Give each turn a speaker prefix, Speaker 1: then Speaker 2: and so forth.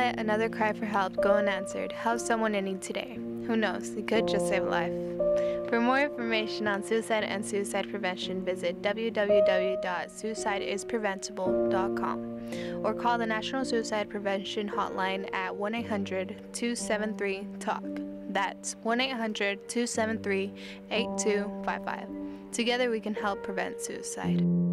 Speaker 1: let another cry for help go unanswered. Help someone in need today. Who knows, it could just save a life. For more information on suicide and suicide prevention, visit www.suicideispreventable.com or call the National Suicide Prevention Hotline at 1-800-273-TALK. That's 1-800-273-8255. Together we can help prevent suicide.